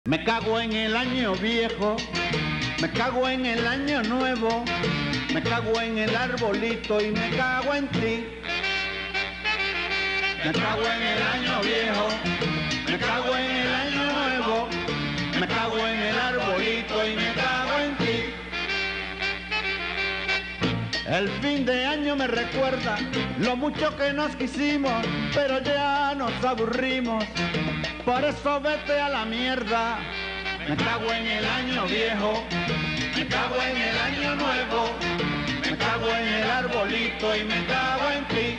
Me cago en el año viejo, me cago en el año nuevo, me cago en el arbolito y me cago en ti. Me cago en el año viejo, me cago en el año nuevo, me cago en el arbolito y me cago en ti. El fin de año me recuerda lo mucho que nos quisimos, pero ya nos aburrimos. Por eso vete a la mierda. Me cago en el año viejo, me cago en el año nuevo, me cago en el arbolito y me cago en ti.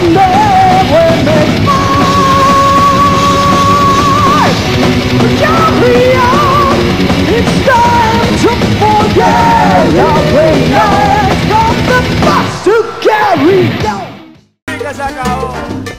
someday when it's mine. Carry on, it's time to forget how we life from the bus to carry on. Que se acabó.